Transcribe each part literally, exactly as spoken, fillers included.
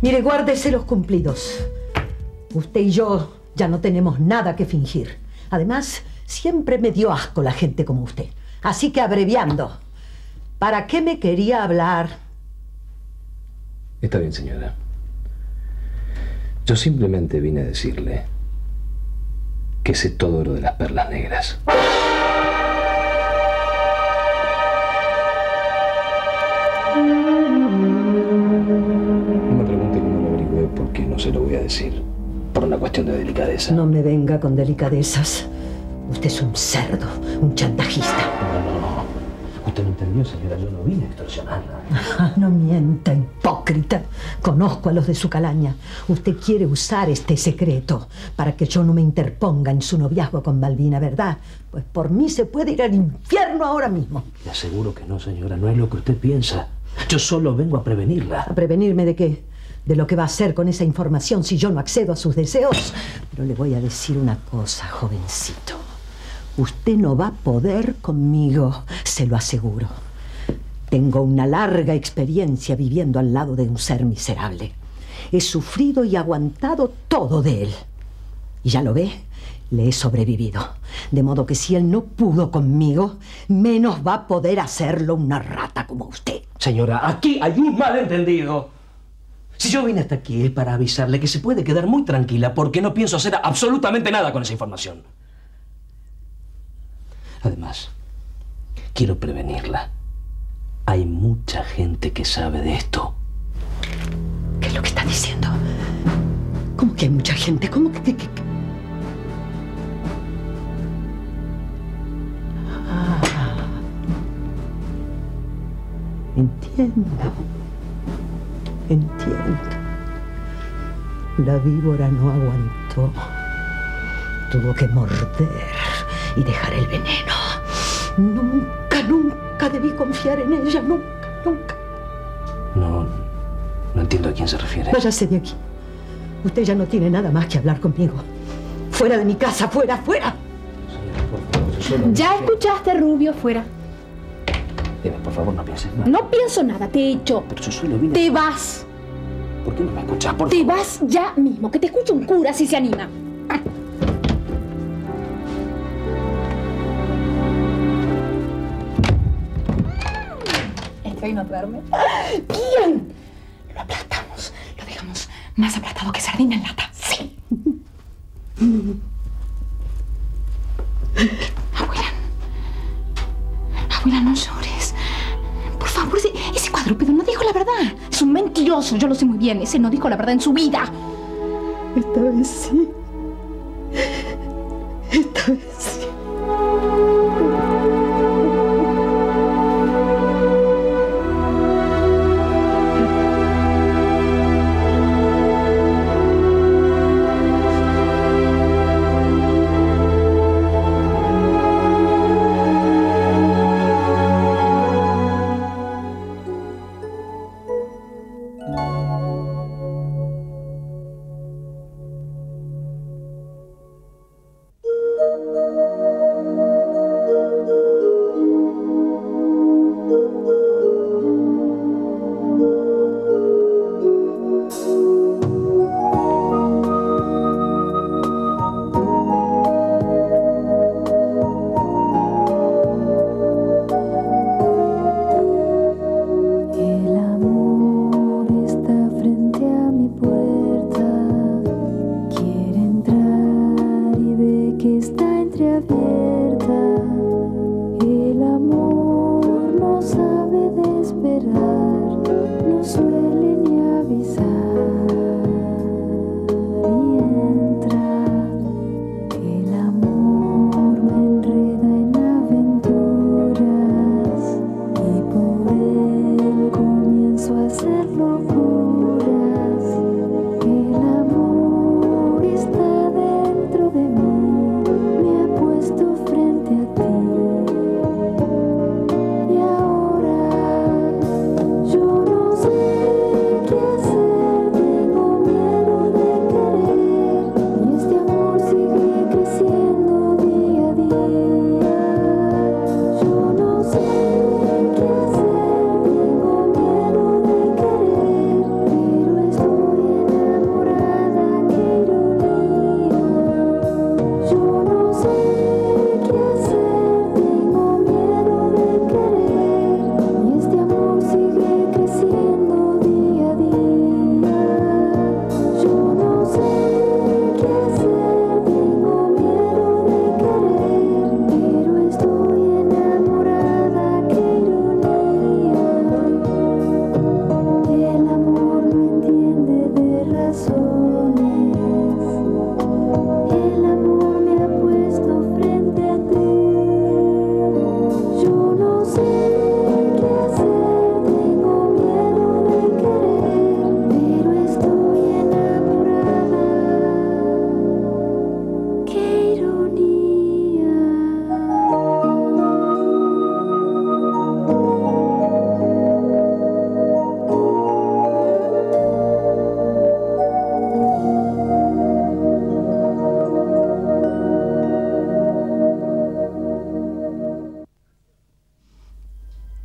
Mire, guárdese los cumplidos. Usted y yo ya no tenemos nada que fingir. Además, siempre me dio asco la gente como usted. Así que abreviando, ¿para qué me quería hablar? Está bien, señora. Yo simplemente vine a decirle que sé todo lo de las perlas negras. No me pregunte cómo lo averigüé, porque no se lo voy a decir. Por una cuestión de delicadeza. No me venga con delicadezas. Usted es un cerdo, un chantajista. No, no, no. Usted no entendió, señora. Yo no vine a extorsionarla. Ah, no mienta, hipócrita. Conozco a los de su calaña. Usted quiere usar este secreto para que yo no me interponga en su noviazgo con Malvina, ¿verdad? Pues por mí se puede ir al infierno ahora mismo. Le aseguro que no, señora. No es lo que usted piensa. Yo solo vengo a prevenirla. ¿A prevenirme de qué? De lo que va a hacer con esa información si yo no accedo a sus deseos. Pero le voy a decir una cosa, jovencito. Usted no va a poder conmigo, se lo aseguro. Tengo una larga experiencia viviendo al lado de un ser miserable. He sufrido y aguantado todo de él. Y ya lo ve, le he sobrevivido. De modo que si él no pudo conmigo, menos va a poder hacerlo una rata como usted. Señora, aquí hay un malentendido. Si yo vine hasta aquí es para avisarle que se puede quedar muy tranquila porque no pienso hacer absolutamente nada con esa información. Además, quiero prevenirla. Hay mucha gente que sabe de esto. ¿Qué es lo que está diciendo? ¿Cómo que hay mucha gente? ¿Cómo que...? que, que... Ah, entiendo. Entiendo. La víbora no aguantó. Tuvo que morder y dejar el veneno. Nunca, nunca debí confiar en ella. Nunca, nunca. No, no entiendo a quién se refiere. Váyase de aquí. Usted ya no tiene nada más que hablar conmigo. Fuera de mi casa, fuera, fuera. Señora, por favor, yo solo... Ya escuchaste, Rubio, fuera. Eva, por favor, no pienses más. No pienso nada, te he hecho. Pero yo solo vine... Te vas. ¿Por qué no me escuchas? Por Te favor. vas ya mismo, que te escuche un cura si se anima. ¿Estoy no verme? ¡Bien! Lo aplastamos. Lo dejamos más aplastado que sardina en lata. ¡Sí! Abuela. Abuela, no llores. Por favor, ese, ese cuadrúpedo no dijo la verdad. Es un mentiroso, yo lo sé muy bien. Ese no dijo la verdad en su vida. Esta vez sí. Esta vez sí. Thank you.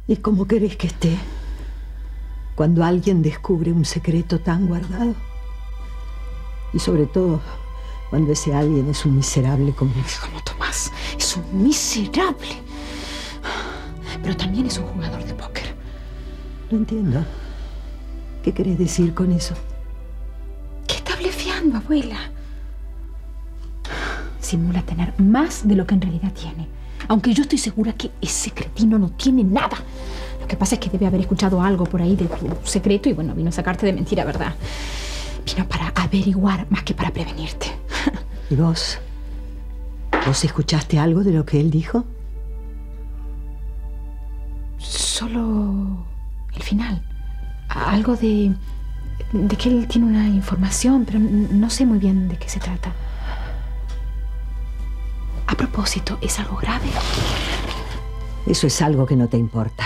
¿Y cómo querés que esté cuando alguien descubre un secreto tan guardado? Y sobre todo, cuando ese alguien es un miserable como yo. Como Tomás, es un miserable. Pero también es un jugador de póker. No entiendo. ¿Qué querés decir con eso? ¿Qué está blefiando, abuela? Simula tener más de lo que en realidad tiene. Aunque yo estoy segura que ese cretino no tiene nada. Lo que pasa es que debe haber escuchado algo por ahí de tu secreto y bueno, vino a sacarte de mentira, ¿verdad? Vino para averiguar más que para prevenirte. ¿Y vos? ¿Vos escuchaste algo de lo que él dijo? Solo el final. Algo de... de que él tiene una información, pero no sé muy bien de qué se trata. A propósito, ¿es algo grave? Eso es algo que no te importa.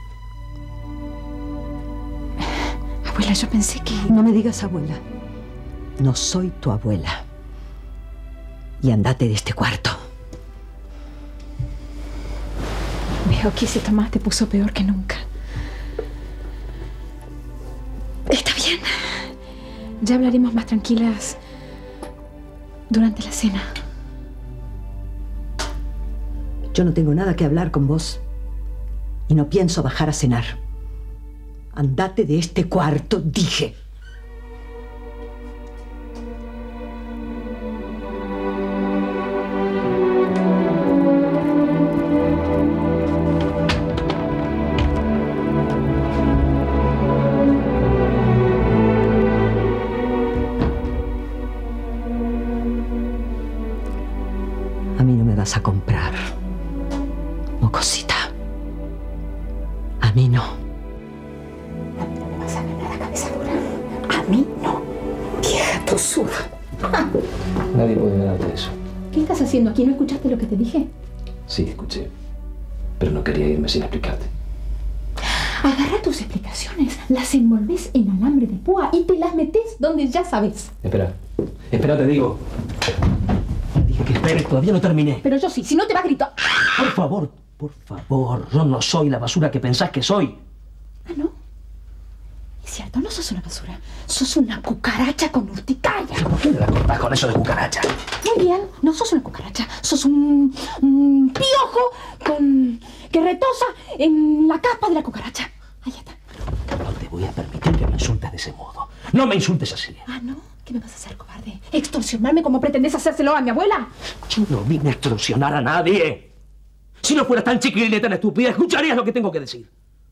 Abuela, yo pensé que... No me digas abuela. No soy tu abuela. Y andate de este cuarto. Veo que ese Tomás te puso peor que nunca. Está bien. Ya hablaremos más tranquilas durante la cena. Yo no tengo nada que hablar con vos. Y no pienso bajar a cenar. Andate de este cuarto, dije. A mí no me vas a comprar. Mocosita. A mí no. A mí no me vas a ganar la cabeza dura. A mí no. Vieja tosuda. Nadie puede ganarte eso. ¿Qué estás haciendo aquí? ¿No escuchaste lo que te dije? Sí, escuché. Pero no quería irme sin explicarte. Agarra tus explicaciones, las envolves en alambre de púa y te las metes donde ya sabes. Espera. Espera, te digo. Dije que esperes, todavía no terminé. Pero yo sí, si no te va a gritar. Por favor, por favor. Yo no soy la basura que pensás que soy. Ah, ¿no? Es cierto, no sos una basura. Sos una cucaracha con urticaria. ¿Pero por qué me la cortás con eso de cucaracha? Muy bien, no sos una cucaracha. Sos un, un piojo con que retosa en la capa de la cucaracha. Ahí está. No te voy a permitir que me insultes de ese modo. No me insultes así. Ah, ¿no? ¿Qué me vas a hacer, cobarde? ¿Extorsionarme como pretendes hacérselo a mi abuela? Yo no vine a extorsionar a nadie. Si no fuera tan chiquilina y tan estúpida, escucharías lo que tengo que decir.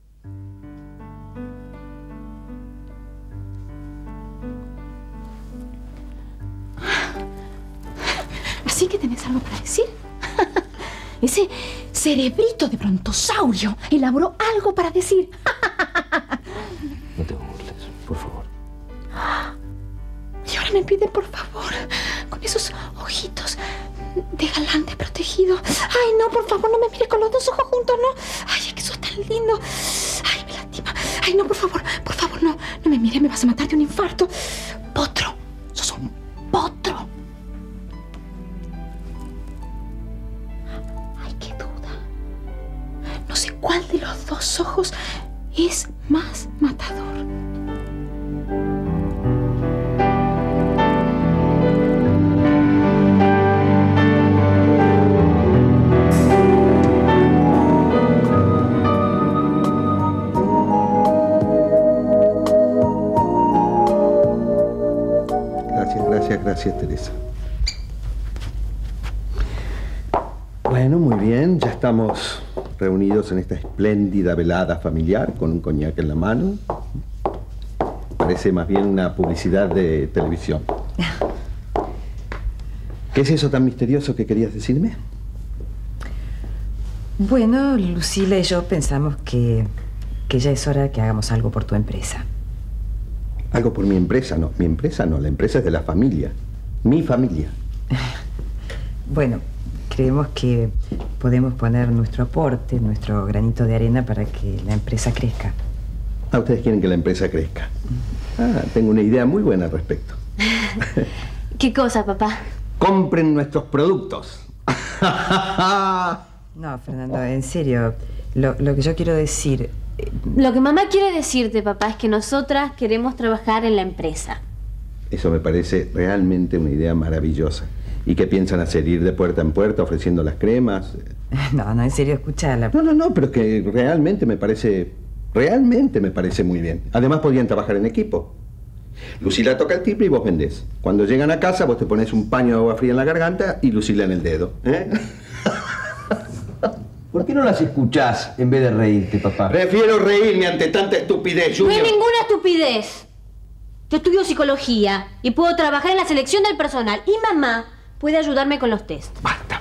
¿Así que tenés algo para decir? Ese cerebrito de brontosaurio elaboró algo para decir. No te burles, por favor. Y ahora me pide por favor, con esos ojitos de galán desprotegido. Ay, no, por favor, no me mires con los dos ojos juntos, no. Ay, es que sos tan lindo. Ay, me lastima. Ay, no, por favor, por favor, no. No me mires, me vas a matar de un infarto. Potro, sos un potro. Ay, qué duda. No sé cuál de los dos ojos es más matador. Gracias, Teresa. Bueno, muy bien. Ya estamos reunidos en esta espléndida velada familiar con un coñac en la mano. Parece más bien una publicidad de televisión. ¿Qué es eso tan misterioso que querías decirme? Bueno, Lucila y yo pensamos que, que ya es hora que hagamos algo por tu empresa. Algo por mi empresa, no. Mi empresa no, la empresa es de la familia. Mi familia. Bueno, creemos que podemos poner nuestro aporte, nuestro granito de arena para que la empresa crezca. Ah, ustedes quieren que la empresa crezca. Ah, tengo una idea muy buena al respecto. ¿Qué cosa, papá? Compren nuestros productos. No, Fernando, en serio. Lo, lo que yo quiero decir... Lo que mamá quiere decirte, papá, es que nosotras queremos trabajar en la empresa. Eso me parece realmente una idea maravillosa. ¿Y qué piensan hacer? ¿Ir de puerta en puerta ofreciendo las cremas? No, no, en serio, escúchala. No, no, no, pero es que realmente me parece... Realmente me parece muy bien. Además podrían trabajar en equipo. Lucila toca el timbre y vos vendés. Cuando llegan a casa vos te pones un paño de agua fría en la garganta y Lucila en el dedo. ¿Eh? ¿Por qué no las escuchás en vez de reírte, papá? Prefiero reírme ante tanta estupidez, No Junior. hay ninguna estupidez. Yo estudio psicología y puedo trabajar en la selección del personal. Y mamá puede ayudarme con los test. Basta.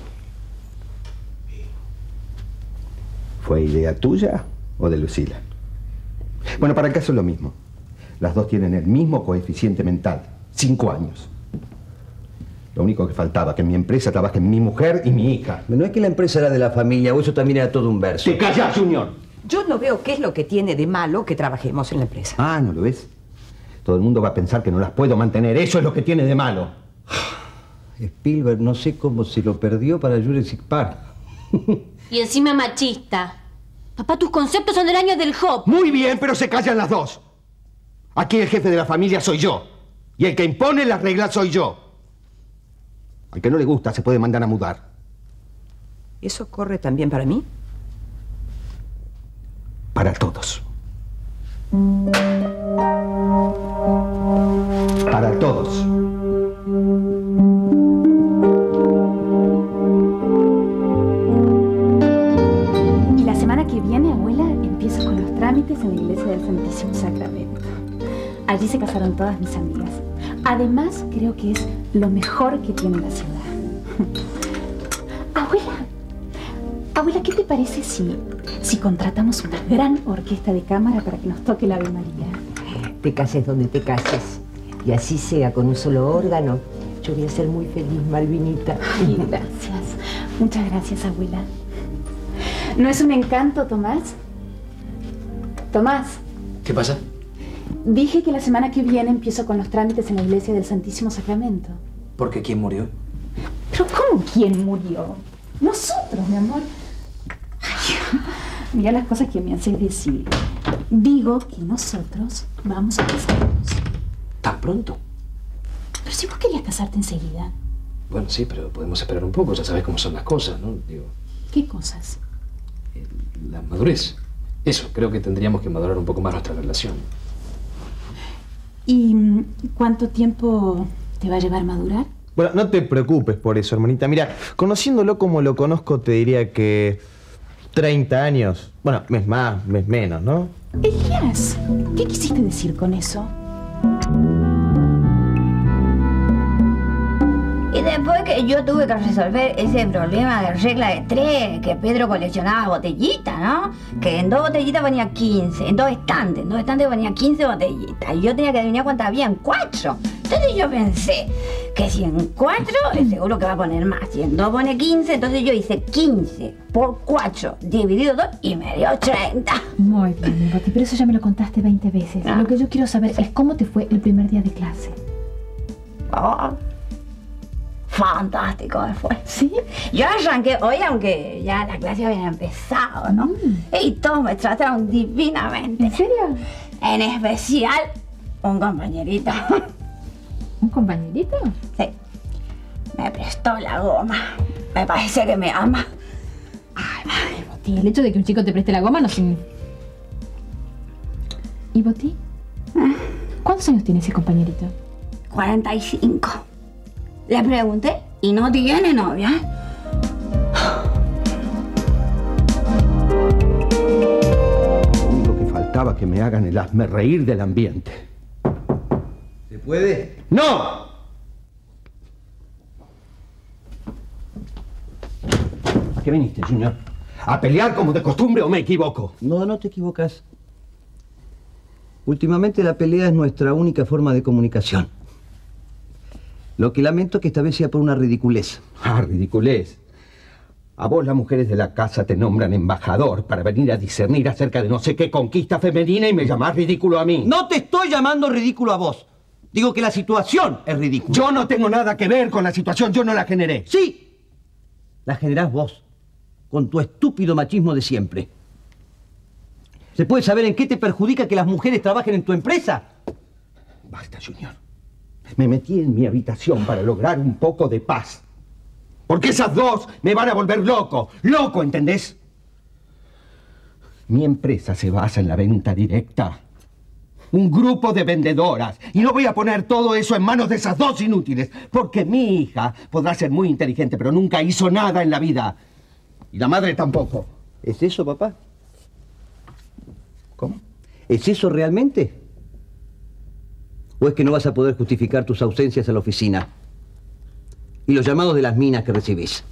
¿Fue idea tuya o de Lucila? Bueno, para el caso es lo mismo. Las dos tienen el mismo coeficiente mental. Cinco años. Lo único que faltaba, que en mi empresa trabajen mi mujer y mi hija. No es que la empresa era de la familia, o eso también era todo un verso. ¡Te callas, Junior! Yo no veo qué es lo que tiene de malo que trabajemos en la empresa. Ah, ¿no lo ves? Todo el mundo va a pensar que no las puedo mantener. Eso es lo que tiene de malo. Spielberg, no sé cómo se lo perdió para Jurassic Park. Y encima machista. Papá, tus conceptos son del año del Hop. Muy bien, pero se callan las dos. Aquí el jefe de la familia soy yo. Y el que impone las reglas soy yo. Al que no le gusta se puede mandar a mudar. ¿Eso corre también para mí? Para todos. Para todos. Y la semana que viene, abuela, empiezo con los trámites en la iglesia del Santísimo Sacramento. Allí se casaron todas mis amigas. Además, creo que es lo mejor que tiene la ciudad. Abuela, abuela, ¿qué te parece si, si contratamos una gran orquesta de cámara para que nos toque la Ave María? Te cases donde te cases. Y así sea, con un solo órgano. Yo voy a ser muy feliz, Malvinita. Ay, gracias. Muchas gracias, abuela. ¿No es un encanto, Tomás? Tomás. ¿Qué pasa? Dije que la semana que viene empiezo con los trámites en la iglesia del Santísimo Sacramento. ¿Por qué? ¿Quién murió? ¿Pero cómo quién murió? Nosotros, mi amor. Ay, mira las cosas que me haces decir. Digo que nosotros vamos a casarnos. ¿Tan pronto? Pero si vos querías casarte enseguida. Bueno, sí, pero podemos esperar un poco. Ya sabes cómo son las cosas, ¿no? Digo, ¿Qué cosas? eh, la madurez. Eso, creo que tendríamos que madurar un poco más nuestra relación. ¿Y cuánto tiempo te va a llevar madurar? Bueno, no te preocupes por eso, hermanita. Mira, conociéndolo como lo conozco, te diría que treinta años. Bueno, mes más, mes menos, ¿no? Elías, ¿qué quisiste decir con eso? Y después que yo tuve que resolver ese problema de regla de tres, que Pedro coleccionaba botellitas, ¿no? Que en dos botellitas ponía quince, en dos estantes, en dos estantes ponía quince botellitas. Y yo tenía que adivinar cuántas había en cuatro. Entonces yo pensé que si en cuatro, seguro que va a poner más. Si en dos pone quince, entonces yo hice quince por cuatro, dividido dos, y me dio treinta. Muy bien, Boti, pero eso ya me lo contaste veinte veces. Ah. Lo que yo quiero saber es cómo te fue el primer día de clase. Oh. Fantástico fue. ¿Sí? Yo arranqué hoy, aunque ya la clase había empezado, ¿no? Mm. Y todos me trataron divinamente. ¿En serio? En especial, un compañerito. ¿Un compañerito? Sí. Me prestó la goma. Me parece que me ama. Ay, Boti, el hecho de que un chico te preste la goma no significa... ¿Y Boti? ¿Cuántos años tiene ese compañerito? cuarenta y cinco. Le pregunté y no tiene novia. Lo único que faltaba que me hagan el hazme reír del ambiente. ¿Se puede? ¡No! ¿A qué viniste, Junior? ¿A pelear como de costumbre o me equivoco? No, no te equivocas. Últimamente la pelea es nuestra única forma de comunicación. Lo que lamento es que esta vez sea por una ridiculez. Ah, ridiculez. A vos las mujeres de la casa te nombran embajador para venir a discernir acerca de no sé qué conquista femenina y me llamás ridículo a mí. No te estoy llamando ridículo a vos. Digo que la situación es ridícula. Yo no tengo nada que ver con la situación, yo no la generé. Sí, la generás vos. con tu estúpido machismo de siempre. ¿Se puede saber en qué te perjudica que las mujeres trabajen en tu empresa? Basta, Junior. Me metí en mi habitación para lograr un poco de paz. Porque esas dos me van a volver loco. Loco, ¿entendés? Mi empresa se basa en la venta directa. Un grupo de vendedoras. Y no voy a poner todo eso en manos de esas dos inútiles. Porque mi hija podrá ser muy inteligente, pero nunca hizo nada en la vida. Y la madre tampoco. ¿Es eso, papá? ¿Cómo? ¿Es eso realmente? ¿O es que no vas a poder justificar tus ausencias a la oficina? Y los llamados de las minas que recibís.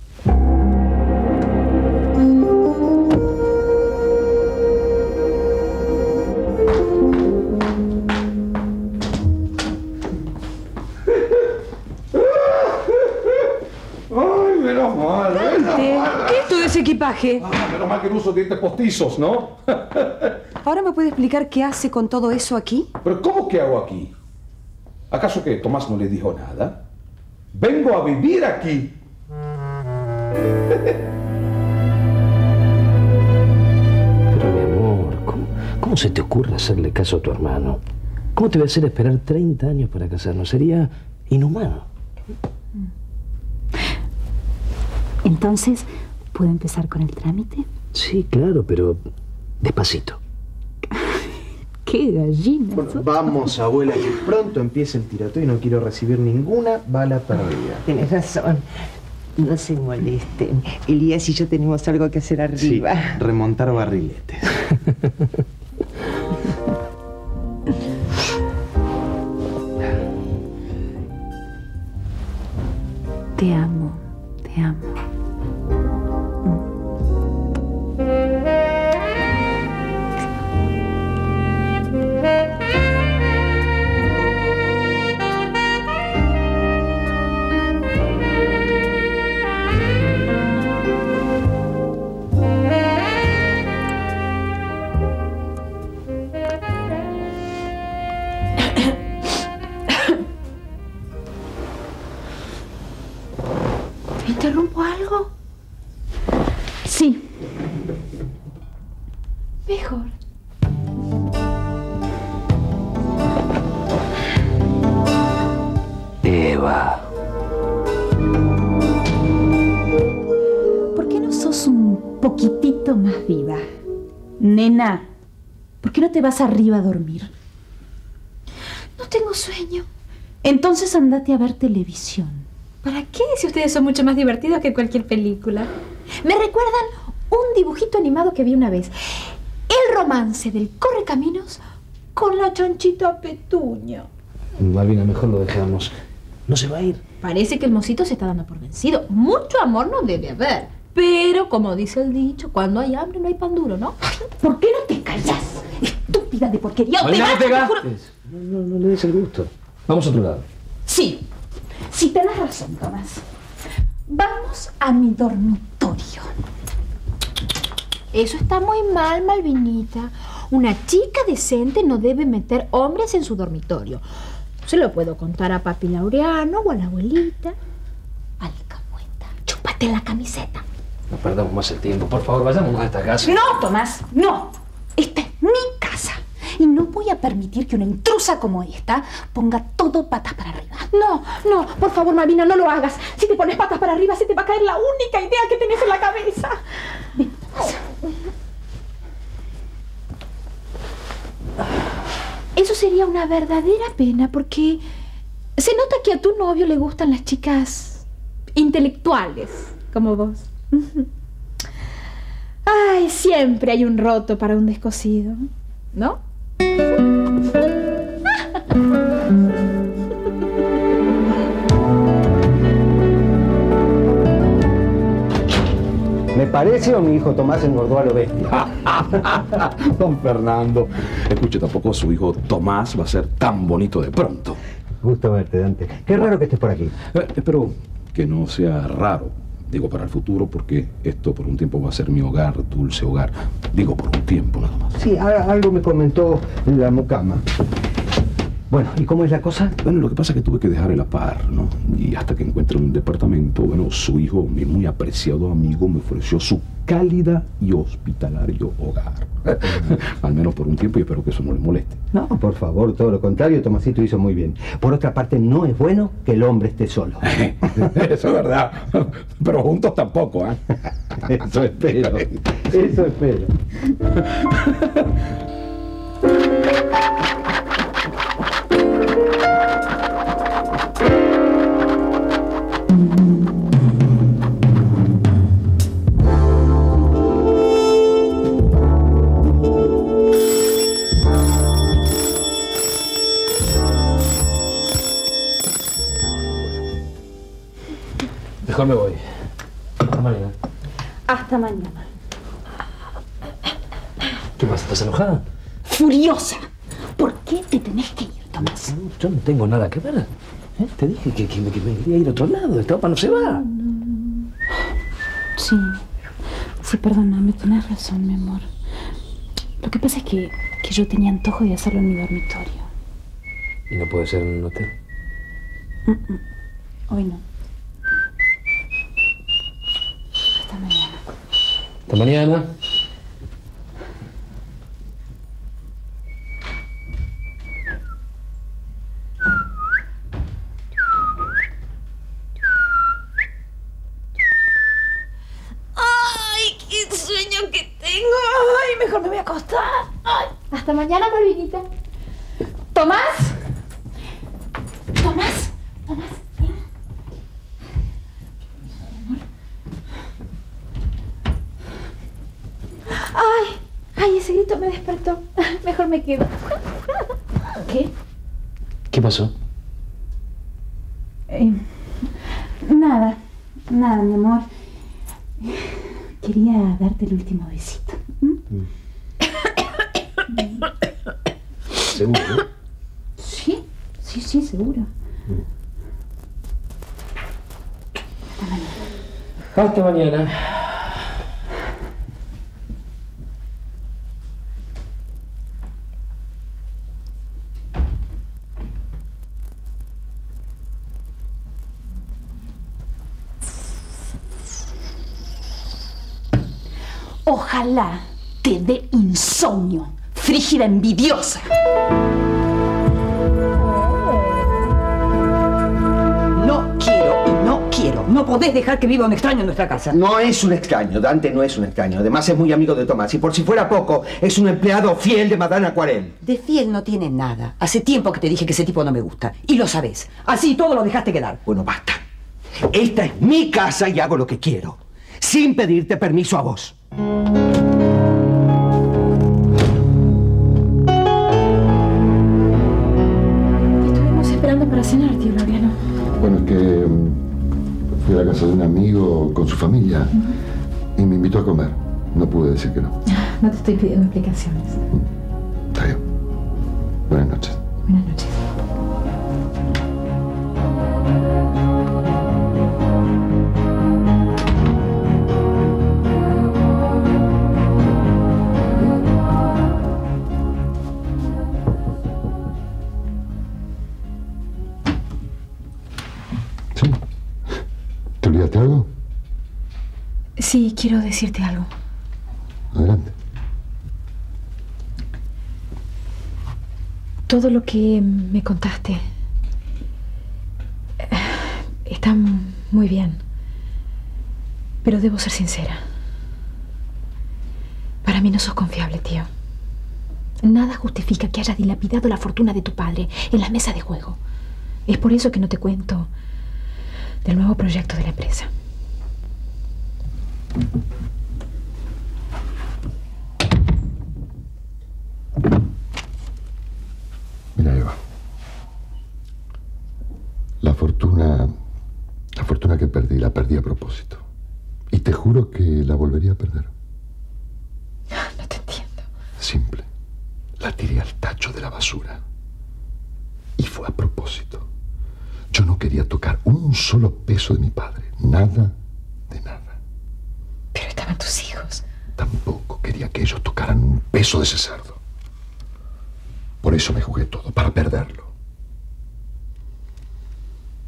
Ay, menos mal. Menos mal. ¿Qué es todo ese equipaje? Ah, menos mal que no uso dientes postizos, ¿no? ¿Ahora me puede explicar qué hace con todo eso aquí? ¿Pero cómo que hago aquí? ¿Acaso que Tomás no le dijo nada? Vengo a vivir aquí. Pero mi amor, ¿cómo, ¿cómo se te ocurre hacerle caso a tu hermano? ¿Cómo te voy a hacer esperar treinta años para casarnos? Sería inhumano. Entonces, ¿puedo empezar con el trámite? Sí, claro, pero despacito. ¡Qué gallina! Bueno, vamos, abuela, que pronto empieza el tiroteo y no quiero recibir ninguna bala perdida. Tienes razón. No se molesten. Elías y yo tenemos algo que hacer arriba. Sí, remontar barriletes. Te amo, te amo. ¿Interrumpo algo? Sí. Mejor. Eva. ¿Por qué no sos un poquitito más viva? Nena, ¿por qué no te vas arriba a dormir? No tengo sueño. Entonces andate a ver televisión. ¿Para qué? Si ustedes son mucho más divertidos que cualquier película. Me recuerdan un dibujito animado que vi una vez. El romance del Correcaminos con la Chanchita Petunia. Malvina, mejor lo dejamos. No se va a ir. Parece que el mocito se está dando por vencido. Mucho amor no debe haber. Pero, como dice el dicho, cuando hay hambre no hay pan duro, ¿no? ¿Por qué no te callas? Estúpida de porquería. No, te no, vas, te te juro- gastes. No, no, no le des el gusto. Vamos a otro lado. Sí, sí tenés razón, Tomás. Vamos a mi dormitorio. Eso está muy mal, Malvinita. Una chica decente no debe meter hombres en su dormitorio. Se lo puedo contar a papi Laureano o a la abuelita. Alcahueta, chúpate la camiseta. No perdamos más el tiempo. Por favor, vayamos a esta casa. No, Tomás, no. Esta es mi casa. Y no voy a permitir que una intrusa como esta ponga todo patas para arriba. No, no, por favor, Malvina, no lo hagas. Si te pones patas para arriba, se te va a caer la única idea que tenés en la cabeza. Eso sería una verdadera pena porque se nota que a tu novio le gustan las chicas intelectuales, como vos. Ay, siempre hay un roto para un descosido, ¿no? ¿Me parece o mi hijo Tomás engordó a lo bestia? Don Fernando, escuche, tampoco su hijo Tomás va a ser tan bonito de pronto. Gusto verte, Dante. Qué raro que estés por aquí. Eh, espero que no sea raro, digo, para el futuro, porque esto por un tiempo va a ser mi hogar, dulce hogar. Digo, por un tiempo nada más. Sí, a- algo me comentó la mucama. Bueno, ¿y cómo es la cosa? Bueno, lo que pasa es que tuve que dejar el apar, ¿no? Y hasta que encuentre un departamento, bueno, su hijo, mi muy apreciado amigo, me ofreció su cálida y hospitalario hogar. Al menos por un tiempo, y espero que eso no les moleste. No, por favor, todo lo contrario, Tomasito hizo muy bien. Por otra parte, no es bueno que el hombre esté solo. Eso es verdad. Pero juntos tampoco, ¿eh? Eso espero. Eso espero. Mejor me voy. Hasta mañana. Hasta mañana. ¿Qué pasa? ¿Estás enojada? Furiosa. ¿Por qué te tenés que ir, Tomás? Yo no tengo nada que ver. ¿Eh? Te dije que, que, me, que me quería ir a otro lado. Esta opa no se va. Sí. Sí, perdóname, tenés razón, mi amor. Lo que pasa es que, que yo tenía antojo de hacerlo en mi dormitorio. ¿Y no puede ser en un hotel? Mm, mm. Hoy no. Hasta mañana. Hasta mañana. ¡Ay, qué sueño que tengo! ¡Ay, mejor me voy a acostar! ¡Ay! Hasta mañana, Malvinita. ¿Tomás? ¿Tomás? ¿Tomás? Ay, ay, ese grito me despertó. Mejor me quedo. ¿Qué? ¿Qué pasó? Eh, nada, nada, mi amor. Quería darte el último besito. ¿Mm? ¿Seguro? Sí, sí, sí, seguro. Hasta mañana. Ojalá te dé insomnio, frígida envidiosa. No quiero y no quiero. No podés dejar que viva un extraño en nuestra casa. No es un extraño, Dante no es un extraño. Además es muy amigo de Tomás y por si fuera poco, es un empleado fiel de Madame Aquarel. De fiel no tiene nada. Hace tiempo que te dije que ese tipo no me gusta. Y lo sabés. Así todo lo dejaste quedar. Bueno, basta. Esta es mi casa y hago lo que quiero, sin pedirte permiso a vos. Estuvimos esperando para cenar, tío Laureano. Bueno, es que um, fui a la casa de un amigo con su familia uh-huh. y me invitó a comer. No pude decir que no. No te estoy pidiendo explicaciones. Está bien. Buenas noches. Buenas noches. ¿Te olvidaste algo? Sí, quiero decirte algo. Adelante. Todo lo que me contaste está muy bien. Pero debo ser sincera. Para mí no sos confiable, tío. Nada justifica que hayas dilapidado la fortuna de tu padre en las mesas de juego. Es por eso que no te cuento del nuevo proyecto de la empresa. Mira, Eva. La fortuna... La fortuna que perdí, la perdí a propósito. Y te juro que la volvería a perder. No te entiendo. Simple. La tiré al tacho de la basura. Y fue a propósito. Yo no quería tocar un solo peso de mi padre. Nada de nada. Pero estaban tus hijos. Tampoco quería que ellos tocaran un peso de ese cerdo. Por eso me jugué todo, para perderlo.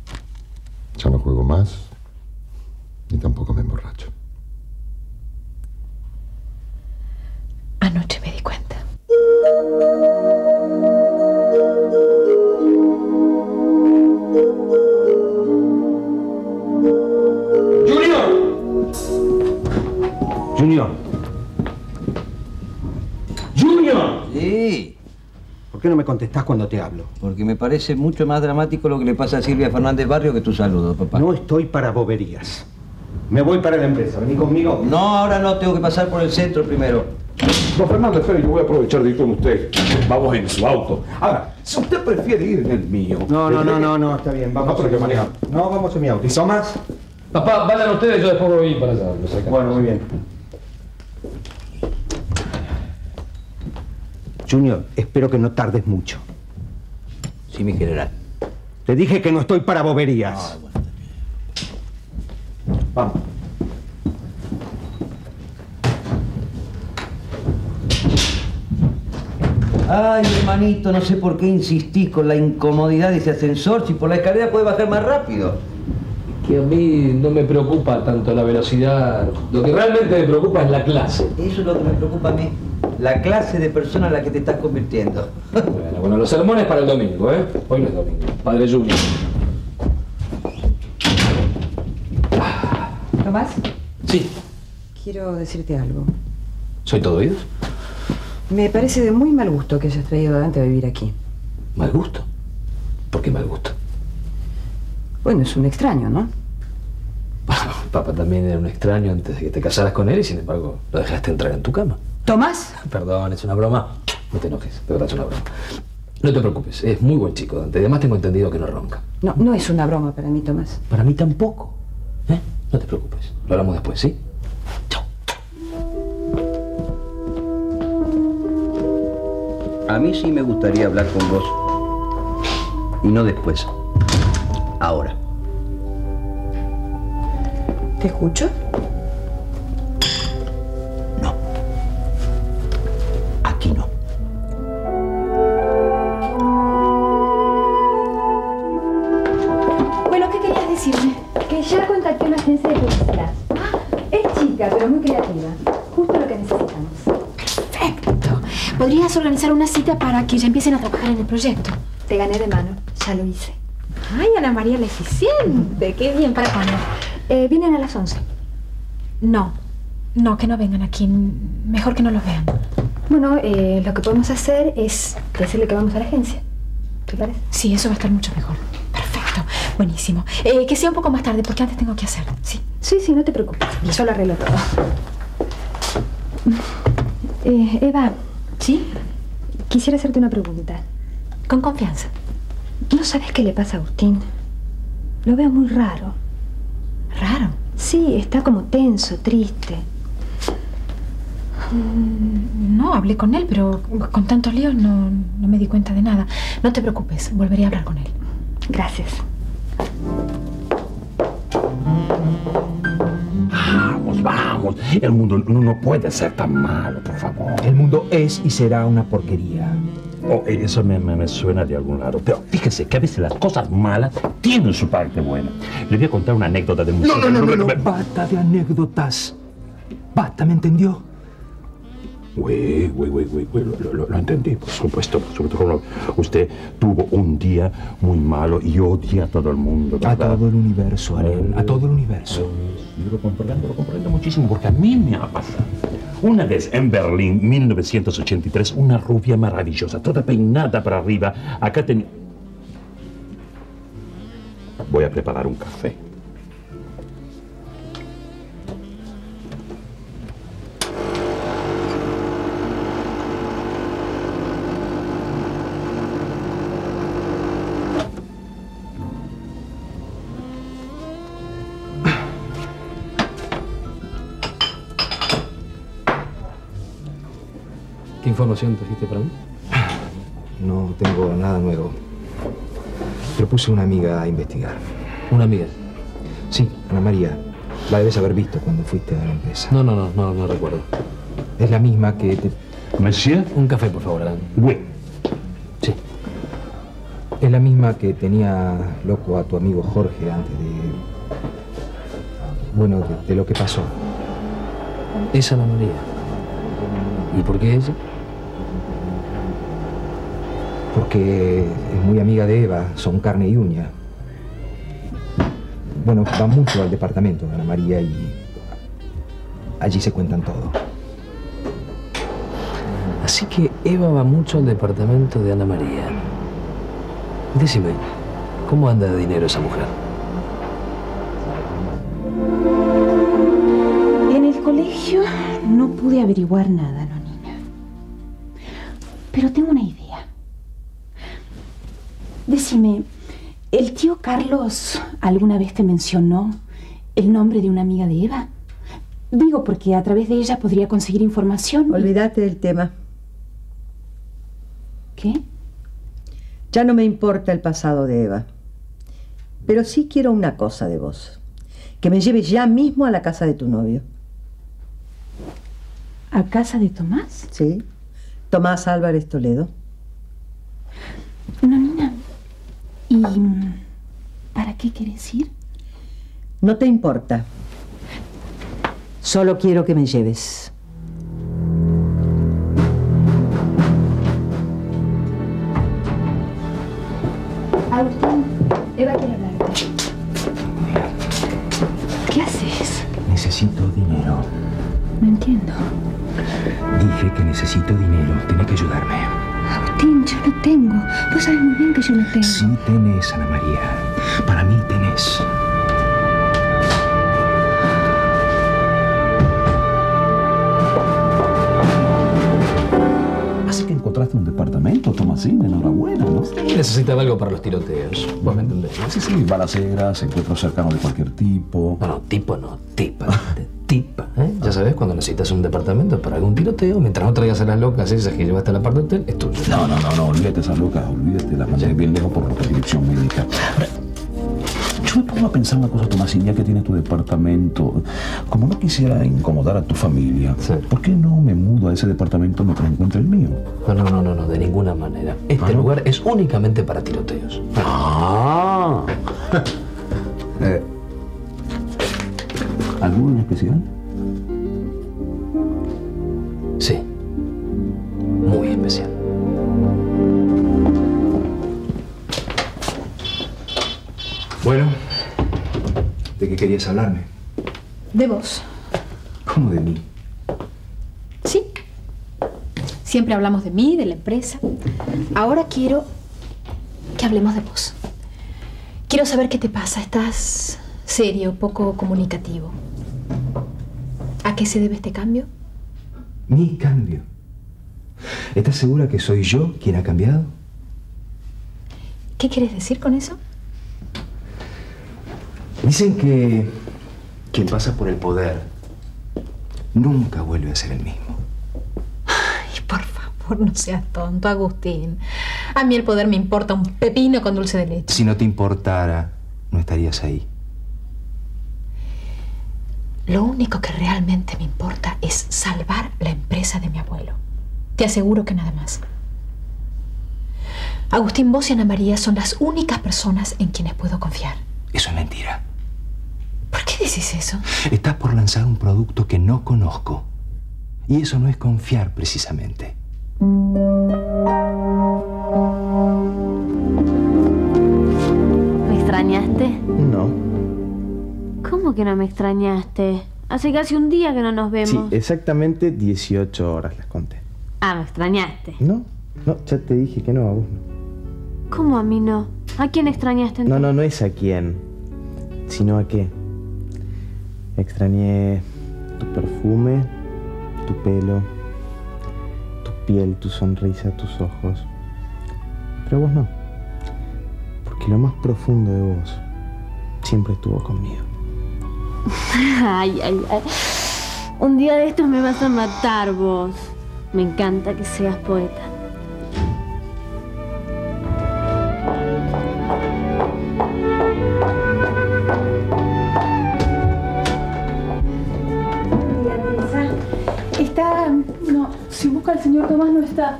Ya no juego más, ni tampoco me emborracho. Junior. ¡Junior! Sí. ¿Por qué no me contestás cuando te hablo? Porque me parece mucho más dramático lo que le pasa a Silvia Fernández Barrio que tu saludo, papá. No estoy para boberías. Me voy para la empresa. ¿Vení conmigo? No, ahora no. Tengo que pasar por el centro primero. Don Fernando, espere, yo voy a aprovechar de ir con usted. Vamos en su auto. Ahora, si usted prefiere ir en el mío... No, no, no, no, no, está bien. Vamos No, pero que maneja. No, vamos en mi auto. ¿Y Somas? Papá, vayan ustedes, yo después voy para allá. Lo saco. Bueno, muy bien. Junior, espero que no tardes mucho. Sí, mi general. Te dije que no estoy para boberías. No, bueno. Vamos. Ay, hermanito, no sé por qué insistís con la incomodidad de ese ascensor, si por la escalera puede bajar más rápido. Que a mí no me preocupa tanto la velocidad. Lo que realmente me preocupa es la clase. Eso es lo que me preocupa a mí. La clase de persona en la que te estás convirtiendo. Bueno, bueno, los sermones para el domingo, ¿eh? Hoy no es domingo. Padre Junior. Tomás, Sí. quiero decirte algo. ¿Soy todo oídos? Me parece de muy mal gusto que hayas traído a Dante a vivir aquí. ¿Mal gusto? ¿Por qué mal gusto? Bueno, es un extraño, ¿no? Papá también era un extraño antes de que te casaras con él y sin embargo lo dejaste entrar en tu cama. ¿Tomás? Perdón, es una broma. No te enojes, de verdad es una broma. No te preocupes, es muy buen chico, Dante. Además tengo entendido que no ronca. No, no es una broma para mí, Tomás. Para mí tampoco. ¿Eh? No te preocupes. Lo hablamos después, ¿sí? A mí sí me gustaría hablar con vos. Y no después. Ahora. ¿Te escucho? No. Aquí no. Bueno, ¿qué querías decirme? Que ya contacté a una agencia de publicidad. Ah, es chica, pero muy creativa. Justo lo que necesitamos. Perfecto. ¿Podrías organizar una cita para que ya empiecen a trabajar en el proyecto? Te gané de mano. Ya lo hice. Ay, Ana María, la eficiente. Qué bien. ¿Para cuándo? Eh, vienen a las once. No. No, que no vengan aquí. Mejor que no los vean. Bueno, eh, lo que podemos hacer es decirle que vamos a la agencia. ¿Te parece? Sí, eso va a estar mucho mejor. Perfecto. Buenísimo. Eh, que sea un poco más tarde, porque antes tengo que hacer. Sí. Sí, sí, no te preocupes. Yo lo arreglo todo. Eh, Eva. ¿Sí? Quisiera hacerte una pregunta. Con confianza. ¿No sabes qué le pasa a Agustín? Lo veo muy raro. ¿Raro? Sí, está como tenso, triste. No, hablé con él, pero con tantos líos no, no me di cuenta de nada. No te preocupes, volveré a hablar con él. Gracias. Vamos, vamos. El mundo no, no puede ser tan malo, por favor. El mundo es y será una porquería. Oh, eso me, me, me suena de algún lado. Pero fíjese que a veces las cosas malas tienen su parte buena. Le voy a contar una anécdota de museo. No, no, no, no, no. Basta de anécdotas. Basta, ¿me entendió? Güey, güey, güey, güey, güey, lo, lo, lo entendí, por supuesto, por supuesto. Usted tuvo un día muy malo y odia a todo el mundo, ¿verdad? A todo el universo, Aren, a todo el universo. Yo lo comprendo, lo comprendo muchísimo, porque a mí me ha pasado. Una vez en Berlín, mil novecientos ochenta y tres, una rubia maravillosa, toda peinada para arriba. Acá tenía... Voy a preparar un café. ¿Qué información trajiste para mí? No tengo nada nuevo. Pero puse una amiga a investigar. ¿Una amiga? Sí, Ana María. La debes haber visto cuando fuiste a la empresa. No, no, no, no, no recuerdo. Es la misma que te... Monsieur? Un café, por favor, Alan. Oui. Sí. Es la misma que tenía loco a tu amigo Jorge antes de... Bueno, de, de lo que pasó. Es Ana María. ¿Y por qué ella? Porque es muy amiga de Eva, son carne y uña. Bueno, va mucho al departamento de Ana María y Allí se cuentan todo. Así que Eva va mucho al departamento de Ana María. Decime, ¿cómo anda de dinero esa mujer? En el colegio no pude averiguar nada, ¿no, niña? Pero tengo una idea. Decime, ¿el tío Carlos alguna vez te mencionó el nombre de una amiga de Eva? Digo, porque a través de ella podría conseguir información. y- Olvídate del tema. ¿Qué? Ya no me importa el pasado de Eva. Pero sí quiero una cosa de vos. Que me lleves ya mismo a la casa de tu novio. ¿A casa de Tomás? Sí. Tomás Álvarez Toledo. No, niña. ¿Y para qué quieres ir? No te importa. Solo quiero que me lleves. Agustín, Eva quiere hablarte. ¿Qué haces? Necesito dinero. No entiendo. Dije que necesito dinero. Tenés que ayudarme. Agustín, yo no tengo. Vos sabés muy bien que yo no tengo. Sí tenés, Ana María. Para mí tenés. Así que encontraste un departamento, Tomasín, enhorabuena, ¿no? Necesitaba algo para los tiroteos. Vos me entendés, ¿no? Sí, sí, balaceras, encuentros cercanos de cualquier tipo. No, no, tipo no, tipa. Tipa, ¿eh? Ya sabes, cuando necesitas un departamento para algún tiroteo, mientras no traigas a las locas esas que llevaste a la parte hotel, es tuyo. No, no, no, no, olvídate esas locas, olvídate, las mandé bien lejos por la dirección médica. Ahora, yo me pongo a pensar una cosa, Tomasín, ya que tienes tu departamento. Como no quisiera incomodar a tu familia, sí. ¿Por qué no me mudo a ese departamento mientras encuentre el mío? No, no, no, no, no, de ninguna manera. Este ¿Ah, lugar no? es únicamente para tiroteos. Ah. eh, ¿Algo en especial? Sí. Muy especial. Bueno, ¿de qué querías hablarme? De vos. ¿Cómo de mí? Sí. Siempre hablamos de mí, de la empresa. Ahora quiero que hablemos de vos. Quiero saber qué te pasa. Estás serio, poco comunicativo. ¿A qué se debe este cambio? Mi cambio. ¿Estás segura que soy yo quien ha cambiado? ¿Qué quieres decir con eso? Dicen que quien pasa por el poder nunca vuelve a ser el mismo. Ay, por favor, no seas tonto, Agustín. A mí el poder me importa un pepino con dulce de leche. Si no te importara, no estarías ahí. Lo único que realmente me importa es salvar la empresa de mi abuelo. Te aseguro que nada más. Agustín, vos y Ana María son las únicas personas en quienes puedo confiar. Eso es mentira. ¿Por qué decís eso? Estás por lanzar un producto que no conozco. Y eso no es confiar, precisamente. ¿Me extrañaste? No. ¿Cómo que no me extrañaste? Hace casi un día que no nos vemos. Sí, exactamente dieciocho horas las conté. Ah, me extrañaste. No, no, ya te dije que no, a vos no. ¿Cómo a mí no? ¿A quién extrañaste entonces? No, no, no es a quién, sino a qué. Extrañé tu perfume, tu pelo, tu piel, tu sonrisa, tus ojos. Pero vos no. Porque lo más profundo de vos siempre estuvo conmigo. Ay, ay, ay. Un día de estos me vas a matar vos. Me encanta que seas poeta. Está... No, si busca al señor Tomás no está.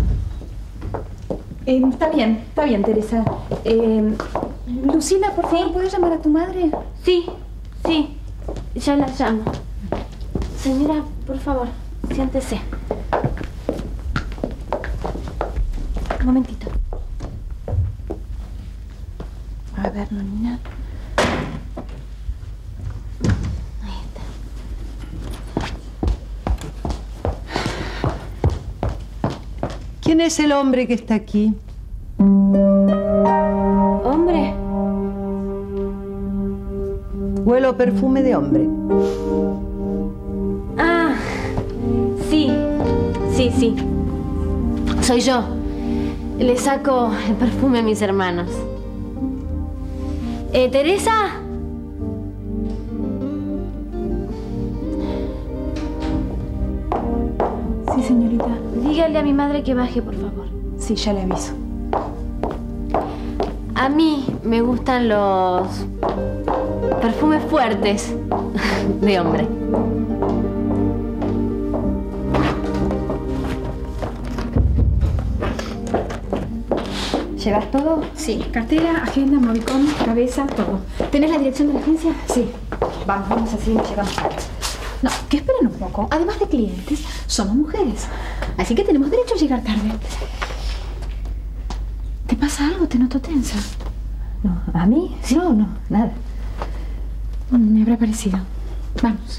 Eh, está bien, está bien, Teresa. Eh, Lucila, por favor, ¿puedes llamar a tu madre? Sí, sí, ya la llamo. Señora, por favor, siéntese. Un momentito. A ver, niña. Ahí está. ¿Quién es el hombre que está aquí? ¿Hombre? Huelo perfume de hombre. Ah, sí, sí, sí. Soy yo. Le saco el perfume a mis hermanos. Eh, ¿Teresa? Sí, señorita. Dígale a mi madre que baje, por favor. Sí, ya le aviso. A mí me gustan los perfumes fuertes de hombre. ¿Llevas todo? Sí. Cartera, agenda, movicón, cabeza, todo. ¿Tenés la dirección de la agencia? Sí. Vamos, vamos así, llegamos tarde. No, que esperen un poco. Además de clientes, somos mujeres. Así que tenemos derecho a llegar tarde. ¿Te pasa algo? Te noto tensa. No, ¿a mí? Sí. No, no, nada. Me habrá parecido. Vamos.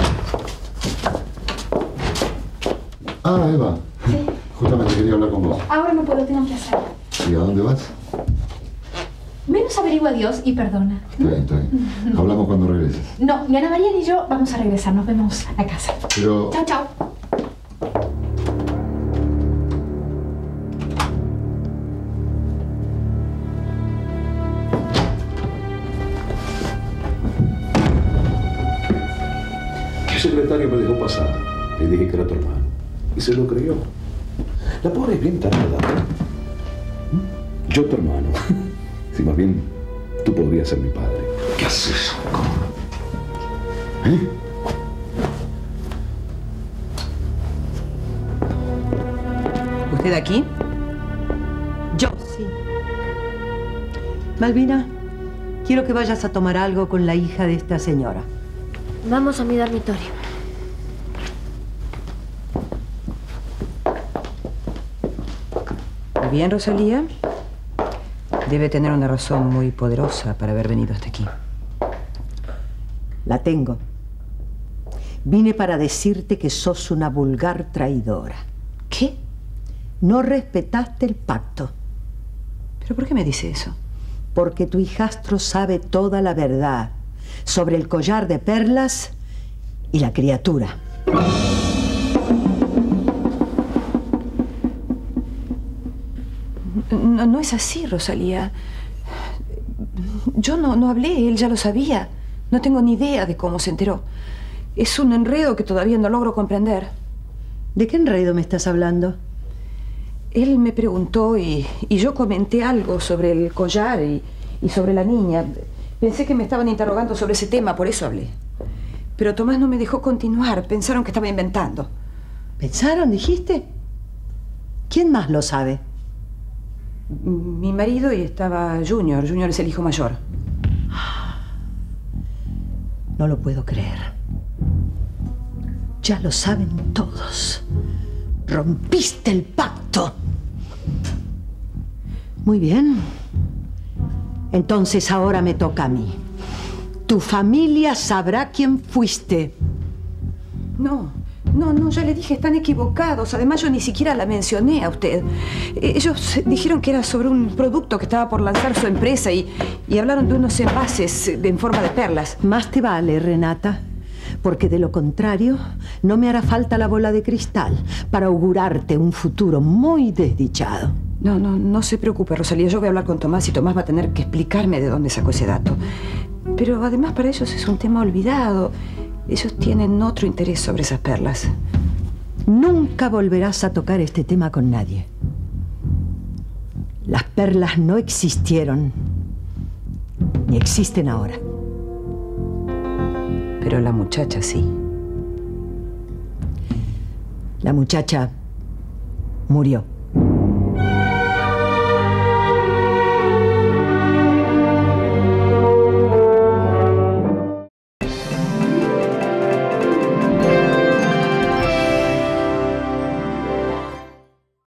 Ah, Eva. Sí. Justamente quería hablar con vos. Ahora no puedo, tengo que hacer. ¿Y a dónde vas? Menos averigua a Dios y perdona. Está bien, está bien. Hablamos cuando regreses. No, ni Ana María ni yo vamos a regresar. Nos vemos a casa. Pero... Chao, chao. ¿Qué secretario me dejó pasar? Le dije que era tu hermano. Y se lo creyó. La pobre es bien tarada. Yo tu hermano. Si más bien, tú podrías ser mi padre. ¿Qué haces? ¿Cómo? ¿Eh? ¿Usted aquí? Yo, sí. Malvina, quiero que vayas a tomar algo con la hija de esta señora. Vamos a mi dormitorio. Bien, Rosalía. Debe tener una razón muy poderosa para haber venido hasta aquí. La tengo. Vine para decirte que sos una vulgar traidora. ¿Qué? No respetaste el pacto. ¿Pero por qué me dice eso? Porque tu hijastro sabe toda la verdad sobre el collar de perlas y la criatura. No, no es así, Rosalía. Yo no, no hablé, él ya lo sabía. No tengo ni idea de cómo se enteró. Es un enredo que todavía no logro comprender. ¿De qué enredo me estás hablando? Él me preguntó y, y yo comenté algo sobre el collar y, y sobre la niña. Pensé que me estaban interrogando sobre ese tema, por eso hablé. Pero Tomás no me dejó continuar. Pensaron que estaba inventando. ¿Pensaron, dijiste? ¿Quién más lo sabe? Mi marido y estaba Junior. Junior es el hijo mayor. No lo puedo creer. Ya lo saben todos. Rompiste el pacto. Muy bien. Entonces ahora me toca a mí. Tu familia sabrá quién fuiste. No, no, no, ya le dije, están equivocados. Además, yo ni siquiera la mencioné a usted. Ellos dijeron que era sobre un producto que estaba por lanzar su empresa y, y hablaron de unos envases en forma de perlas. Más te vale, Renata, porque de lo contrario no me hará falta la bola de cristal para augurarte un futuro muy desdichado. No, no, no se preocupe, Rosalía. Yo voy a hablar con Tomás y Tomás va a tener que explicarme de dónde sacó ese dato. Pero además para ellos es un tema olvidado. Ellos tienen otro interés sobre esas perlas. Nunca volverás a tocar este tema con nadie. Las perlas no existieron, ni existen ahora. Pero la muchacha sí. La muchacha murió.